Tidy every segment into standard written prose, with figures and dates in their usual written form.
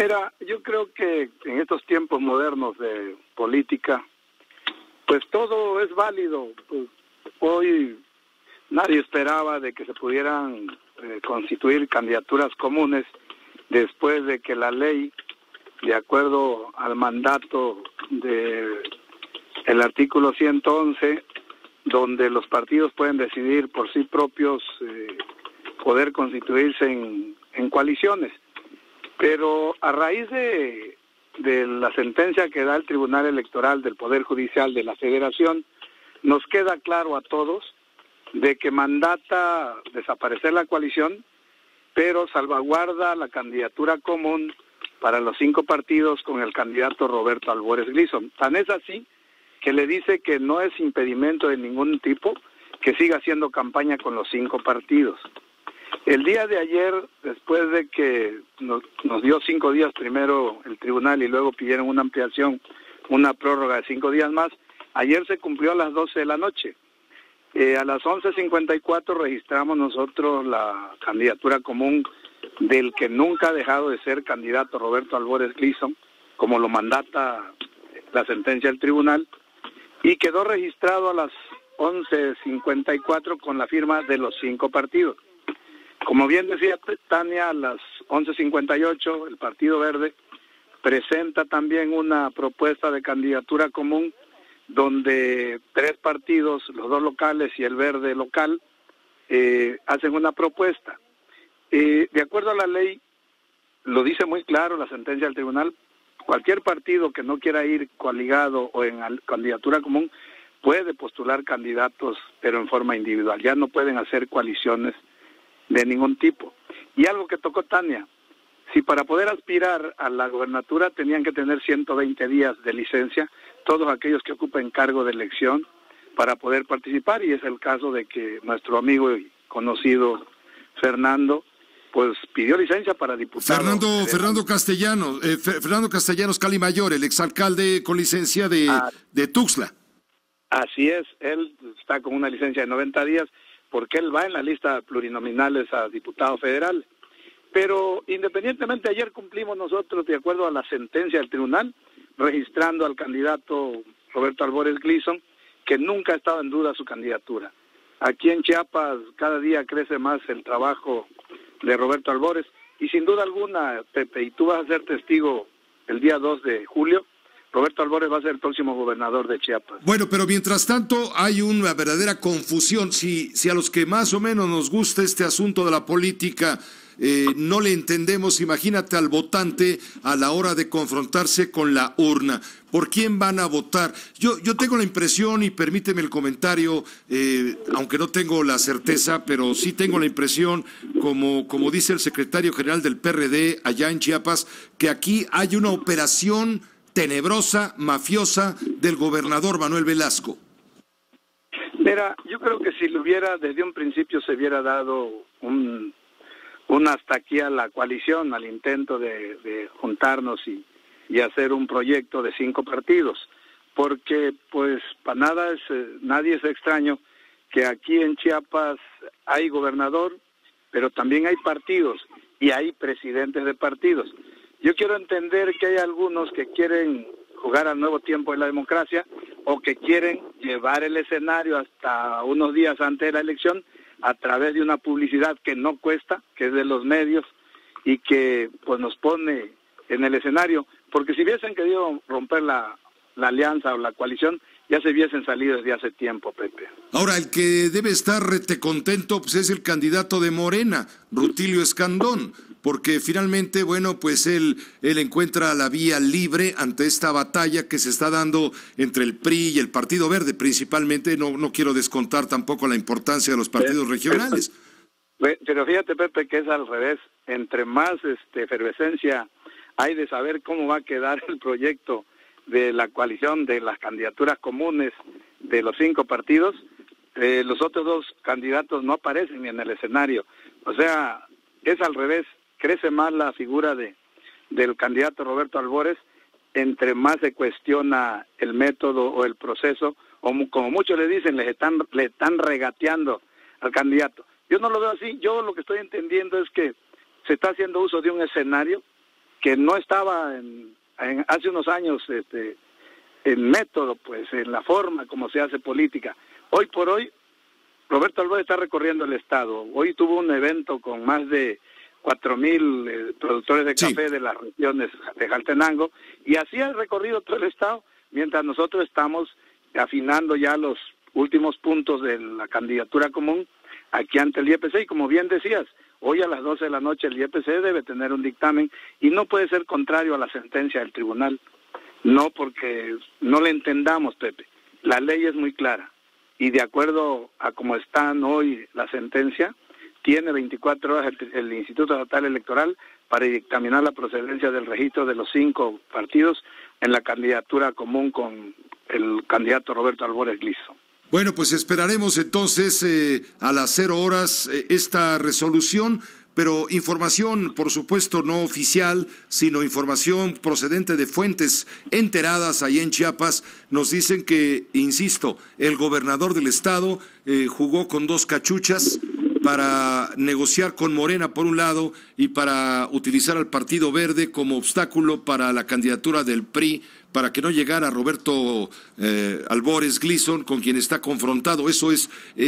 Mira, yo creo que en estos tiempos modernos de política, pues todo es válido. Pues, hoy nadie esperaba de que se pudieran constituir candidaturas comunes después de que la ley, de acuerdo al mandato de el artículo 111, donde los partidos pueden decidir por sí propios poder constituirse en coaliciones. Pero a raíz de la sentencia que da el Tribunal Electoral del Poder Judicial de la Federación, nos queda claro a todos de que mandata desaparecer la coalición, pero salvaguarda la candidatura común para los 5 partidos con el candidato Roberto Albores Gleason. Tan es así que le dice que no es impedimento de ningún tipo que siga haciendo campaña con los 5 partidos. El día de ayer, después de que nos dio 5 días primero el tribunal y luego pidieron una ampliación, una prórroga de 5 días más, ayer se cumplió a las 12 de la noche. A las 11:54 registramos nosotros la candidatura común del que nunca ha dejado de ser candidato Roberto Albores Gleason, como lo mandata la sentencia del tribunal, y quedó registrado a las 11:54 con la firma de los 5 partidos. Como bien decía Tania, a las 11:58 el Partido Verde presenta también una propuesta de candidatura común donde 3 partidos, los 2 locales y el Verde local, hacen una propuesta. De acuerdo a la ley, lo dice muy claro la sentencia del tribunal, cualquier partido que no quiera ir coaligado o en candidatura común puede postular candidatos, pero en forma individual. Ya no pueden hacer coaliciones de ningún tipo. Y algo que tocó Tania, si para poder aspirar a la gobernatura tenían que tener 120 días de licencia, todos aquellos que ocupen cargo de elección para poder participar, y es el caso de que nuestro amigo y conocido Fernando, pues pidió licencia para diputado. Fernando Castellanos Cali Mayor, el exalcalde con licencia de Tuxtla. Así es, él está con una licencia de 90 días porque él va en la lista plurinominales a diputado federal. Pero independientemente, ayer cumplimos nosotros, de acuerdo a la sentencia del tribunal, registrando al candidato Roberto Albores Gleason, que nunca ha estado en duda su candidatura. Aquí en Chiapas cada día crece más el trabajo de Roberto Albores, y sin duda alguna, Pepe, y tú vas a ser testigo el día 2 de julio, Roberto Albores va a ser el próximo gobernador de Chiapas. Bueno, pero mientras tanto hay una verdadera confusión. Si a los que más o menos nos gusta este asunto de la política no le entendemos, imagínate al votante a la hora de confrontarse con la urna. ¿Por quién van a votar? Yo tengo la impresión, y permíteme el comentario, aunque no tengo la certeza, pero sí tengo la impresión, como dice el secretario general del PRD allá en Chiapas, que aquí hay una operación tenebrosa, mafiosa del gobernador Manuel Velasco. Mira, yo creo que si lo hubiera, desde un principio se hubiera dado un hasta aquí a la coalición, al intento de juntarnos y hacer un proyecto de 5 partidos, porque pues para nada nadie es extraño que aquí en Chiapas hay gobernador, pero también hay partidos y hay presidentes de partidos. Yo quiero entender que hay algunos que quieren jugar al nuevo tiempo de la democracia o que quieren llevar el escenario hasta unos días antes de la elección a través de una publicidad que no cuesta, que es de los medios y que pues nos pone en el escenario, porque si hubiesen querido romper la alianza o la coalición, ya se hubiesen salido desde hace tiempo, Pepe. Ahora, el que debe estar contento pues es el candidato de Morena, Rutilio Escandón, porque finalmente, bueno, pues él encuentra la vía libre ante esta batalla que se está dando entre el PRI y el Partido Verde, principalmente. No quiero descontar tampoco la importancia de los partidos regionales. Pero fíjate, Pepe, que es al revés. Entre más efervescencia hay de saber cómo va a quedar el proyecto de la coalición, de las candidaturas comunes de los 5 partidos, los otros 2 candidatos no aparecen ni en el escenario. O sea, es al revés. Crece más la figura del candidato Roberto Albores, entre más se cuestiona el método o el proceso, o como muchos le dicen, le están regateando al candidato. Yo no lo veo así. Yo lo que estoy entendiendo es que se está haciendo uso de un escenario que no estaba hace unos años en método, pues en la forma como se hace política. Hoy por hoy, Roberto Albores está recorriendo el estado. Hoy tuvo un evento con más de 4,000 productores de café de las regiones de Jaltenango, y así ha recorrido todo el estado, mientras nosotros estamos afinando ya los últimos puntos de la candidatura común aquí ante el IEPC, y como bien decías, hoy a las 12 de la noche el IEPC debe tener un dictamen, y no puede ser contrario a la sentencia del tribunal, no porque no le entendamos, Pepe. La ley es muy clara, y de acuerdo a cómo están hoy la sentencia, tiene 24 horas el Instituto Estatal Electoral para dictaminar la procedencia del registro de los 5 partidos en la candidatura común con el candidato Roberto Albores Gleason. Bueno, pues esperaremos entonces a las 0 horas esta resolución, pero información, por supuesto, no oficial, sino información procedente de fuentes enteradas allá en Chiapas. Nos dicen que, insisto, el gobernador del estado jugó con 2 cachuchas para negociar con Morena por un lado y para utilizar al Partido Verde como obstáculo para la candidatura del PRI, para que no llegara Roberto Albores Gleason, con quien está confrontado. Eso es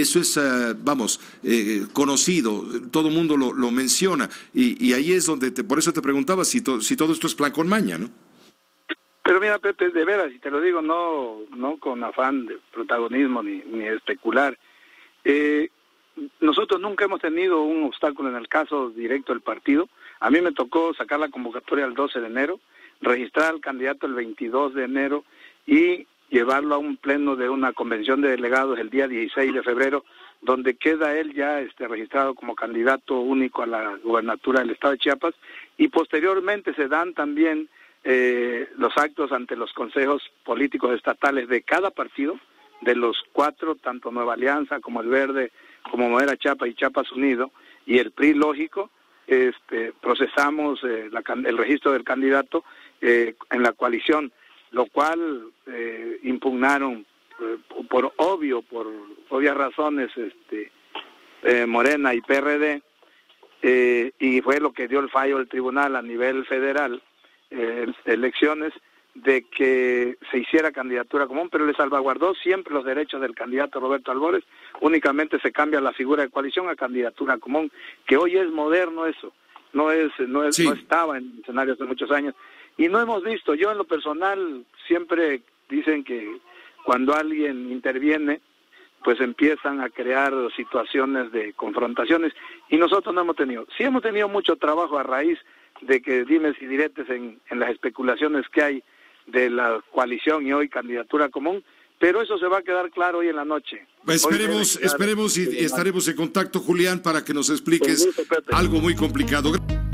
conocido, todo el mundo lo menciona, y ahí es donde por eso te preguntaba si todo esto es plan con maña, ¿no? Pero mira, Pepe, de veras, y te lo digo no con afán de protagonismo ni especular, nosotros nunca hemos tenido un obstáculo en el caso directo del partido. A mí me tocó sacar la convocatoria el 12 de enero, registrar al candidato el 22 de enero y llevarlo a un pleno de una convención de delegados el día 16 de febrero, donde queda él ya registrado como candidato único a la gobernatura del estado de Chiapas, y posteriormente se dan también los actos ante los consejos políticos estatales de cada partido, de los 4, tanto Nueva Alianza como el Verde, como Modera Chiapas y Chiapas Unido, y el PRI, lógico. Procesamos el registro del candidato en la coalición, lo cual impugnaron por obvias razones Morena y PRD, y fue lo que dio el fallo del tribunal a nivel federal, elecciones, de que se hiciera candidatura común, pero le salvaguardó siempre los derechos del candidato Roberto Albores. Únicamente se cambia la figura de coalición a candidatura común, que hoy es moderno eso, no estaba en escenarios de muchos años, y no hemos visto. Yo en lo personal, siempre dicen que cuando alguien interviene, pues empiezan a crear situaciones de confrontaciones, y nosotros no hemos tenido. Sí hemos tenido mucho trabajo a raíz de que dimes y diretes en las especulaciones que hay de la coalición y hoy candidatura común, pero eso se va a quedar claro hoy en la noche. Esperemos y estaremos en contacto, Julián, para que nos expliques algo muy complicado.